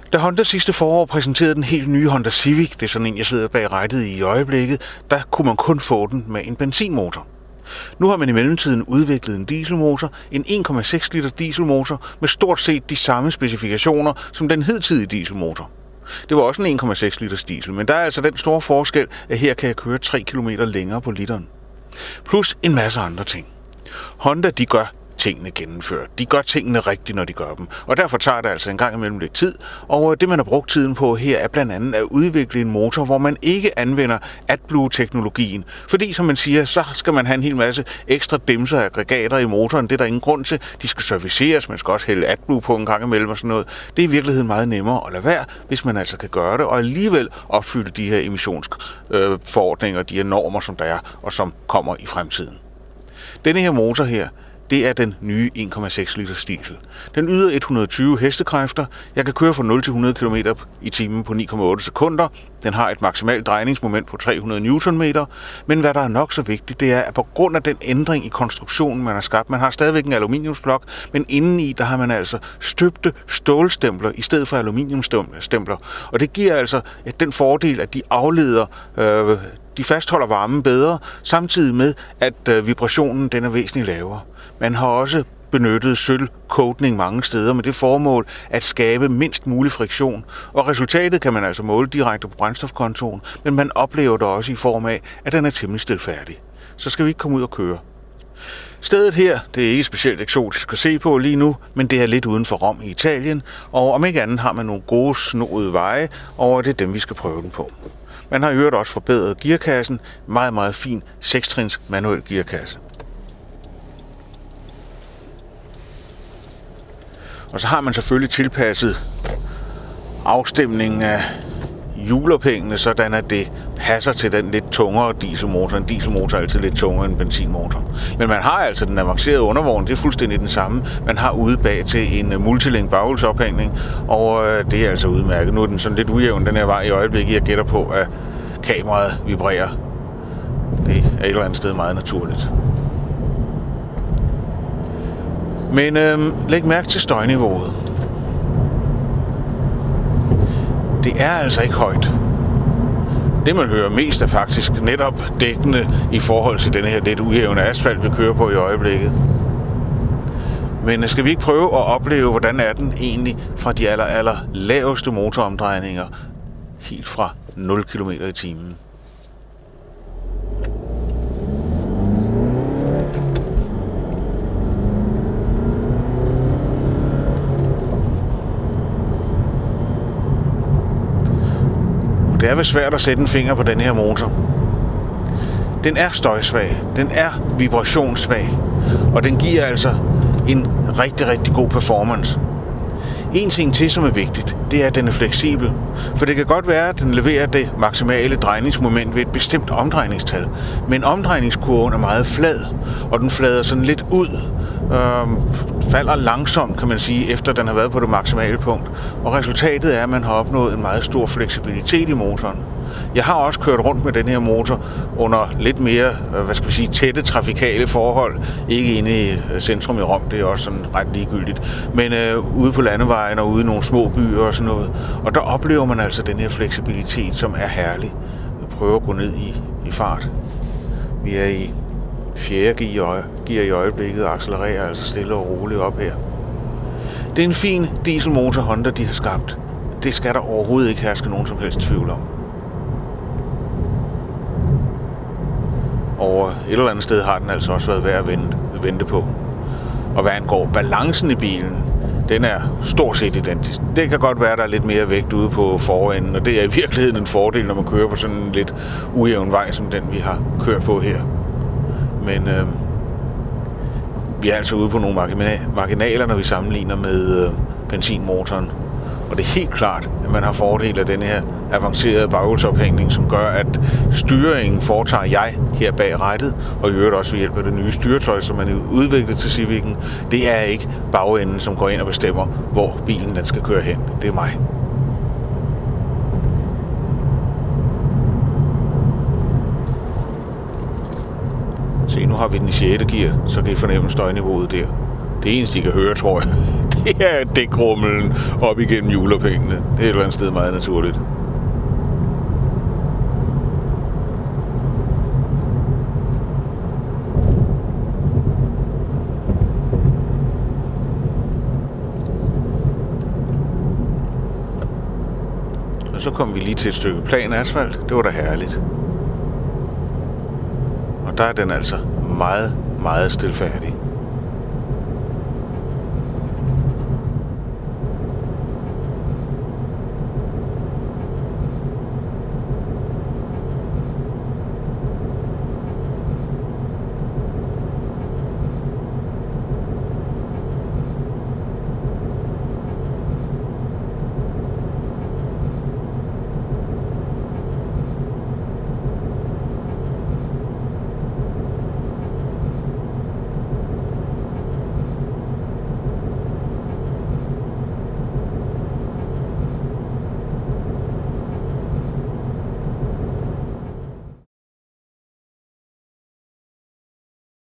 Da Honda sidste forår præsenterede den helt nye Honda Civic, det er sådan en, jeg sidder bag rattet i øjeblikket, der kunne man kun få den med en benzinmotor. Nu har man i mellemtiden udviklet en dieselmotor, en 1,6 liter dieselmotor med stort set de samme specifikationer som den hidtidige dieselmotor. Det var også en 1,6 liters diesel, men der er altså den store forskel, at her kan jeg køre 3 km længere på literen. Plus en masse andre ting. Honda, de gør tingene gennemført. De gør tingene rigtigt, når de gør dem. Og derfor tager det altså en gang imellem lidt tid. Og det, man har brugt tiden på her, er blandt andet at udvikle en motor, hvor man ikke anvender AdBlue-teknologien. Fordi, som man siger, så skal man have en hel masse ekstra dimser og aggregater i motoren. Det er der ingen grund til. De skal serviceres, man skal også hælde AdBlue på en gang imellem og sådan noget. Det er i virkeligheden meget nemmere at lade være, hvis man altså kan gøre det, og alligevel opfylde de her emissionsforordninger, de her normer, som der er, og som kommer i fremtiden. Denne her motor her, det er den nye 1,6 liters diesel. Den yder 120 hestekræfter. Jeg kan køre fra 0 til 100 km i timen på 9,8 sekunder. Den har et maksimalt drejningsmoment på 300 Nm. Men hvad der er nok så vigtigt, det er, at på grund af den ændring i konstruktionen, man har skabt, man har stadigvæk en aluminiumsblok, men indeni, der har man altså støbte stålstempler i stedet for aluminiumstempler. Og det giver altså den fordel, at de afleder de fastholder varmen bedre, samtidig med, at vibrationen den er væsentligt lavere. Man har også benyttet sølvcoating mange steder med det formål at skabe mindst mulig friktion, og resultatet kan man altså måle direkte på brændstofkontoen, men man oplever det også i form af, at den er temmelig stilfærdig. Så skal vi ikke komme ud og køre. Stedet her, det er ikke specielt eksotisk at se på lige nu, men det er lidt uden for Rom i Italien, og om ikke andet har man nogle gode snoede veje, og det er dem, vi skal prøve den på. Man har i øvrigt også forbedret gearkassen, meget, meget fin 6-trins manuel gearkasse. Og så har man selvfølgelig tilpasset afstemningen af hjulophængene, sådan at det passer til den lidt tungere dieselmotor. En dieselmotor er altid lidt tungere end en benzinmotor. Men man har altså den avancerede undervogn, det er fuldstændig den samme. Man har ude bag til en multilink baghjulsophængning, og det er altså udmærket. Nu er den sådan lidt ujævn, den her vej i øjeblikket. Jeg gætter på, at kameraet vibrerer. Det er et eller andet sted meget naturligt. Men læg mærke til støjniveauet. Det er altså ikke højt. Det man hører mest er faktisk netop dækkende i forhold til denne her lidt ujævne asfalt, vi kører på i øjeblikket. Men skal vi ikke prøve at opleve, hvordan er den egentlig fra de aller laveste motoromdrejninger, helt fra 0 km i timen? Det er vel svært at sætte en finger på den her motor. Den er støjsvag, den er vibrationssvag, og den giver altså en rigtig, rigtig god performance. En ting til, som er vigtigt, det er, at den er fleksibel. For det kan godt være, at den leverer det maksimale drejningsmoment ved et bestemt omdrejningstal. Men omdrejningskurven er meget flad, og den flader sådan lidt ud. Falder langsomt, kan man sige, efter den har været på det maksimale punkt. Og resultatet er, at man har opnået en meget stor fleksibilitet i motoren. Jeg har også kørt rundt med den her motor under lidt mere, tætte trafikale forhold. Ikke inde i centrum i Rom, det er også sådan ret ligegyldigt. Men ude på landevejen og ude i nogle små byer og sådan noget. Og der oplever man altså den her fleksibilitet, som er herlig. Jeg prøver at gå ned i fart. Vi er i 4. gear i øjeblikket og accelererer altså stille og roligt op her. Det er en fin dieselmotor Honda, de har skabt. Det skal der overhovedet ikke herske nogen som helst tvivl om. Og et eller andet sted har den altså også været værd at vente på. Og hvad angår balancen i bilen, den er stort set identisk. Det kan godt være, at der er lidt mere vægt ude på forenden, og det er i virkeligheden en fordel, når man kører på sådan en lidt ujævn vej, som den vi har kørt på her. Men vi er altså ude på nogle marginaler, når vi sammenligner med benzinmotoren. Og det er helt klart, at man har fordel af denne her avancerede baghjulsophængning, som gør, at styringen foretager jeg her bag rattet, og i øvrigt også ved hjælp af det nye styretøj, som man har udviklet til Civic'en. Det er ikke bagenden, som går ind og bestemmer, hvor bilen den skal køre hen. Det er mig. Se, nu har vi den i 6. gear, så kan I fornemme støjniveauet der. Det eneste, I kan høre, tror jeg, Her er dækrumlen op igennem julepengene. Det er et eller andet sted meget naturligt. Og så kom vi lige til et stykke plan asfalt. Det var da herligt. Og der er den altså meget, meget stilfærdig.